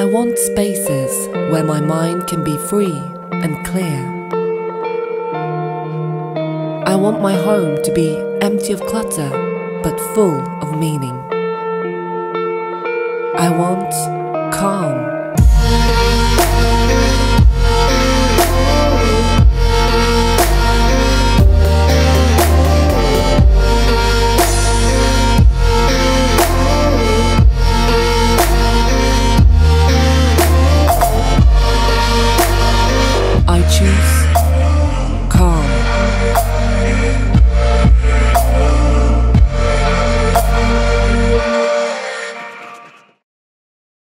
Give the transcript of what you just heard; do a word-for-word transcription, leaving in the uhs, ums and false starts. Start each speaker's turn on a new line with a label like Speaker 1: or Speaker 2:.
Speaker 1: want spaces where my mind can be free and clear. I want my home to be empty of clutter, but full of meaning. I want calm. I choose